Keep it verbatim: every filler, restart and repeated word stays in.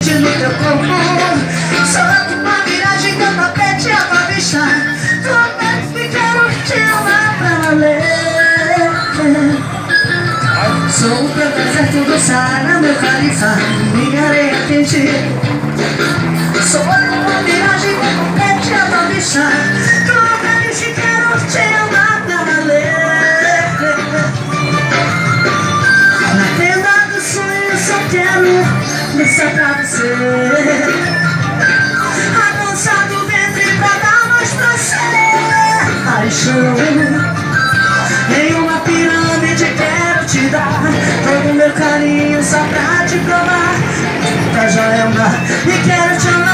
no teu corpo. Solta uma viragem, teu tapete à tua vista. Tua pele que quero te amar pra valer. Sou o teu deserto do Saara, meu califa, minha areia quente. Solta uma viragem, teu tapete à tua vista. Tua pele que quero te amar pra valer. Na tenda do sonho só quero dançar pra você. A dança do ventre pra dar mais prazer. Paixão, em uma pirâmide quero te dar todo o meu carinho só pra te provar. Pra Joelma, e quero te amar.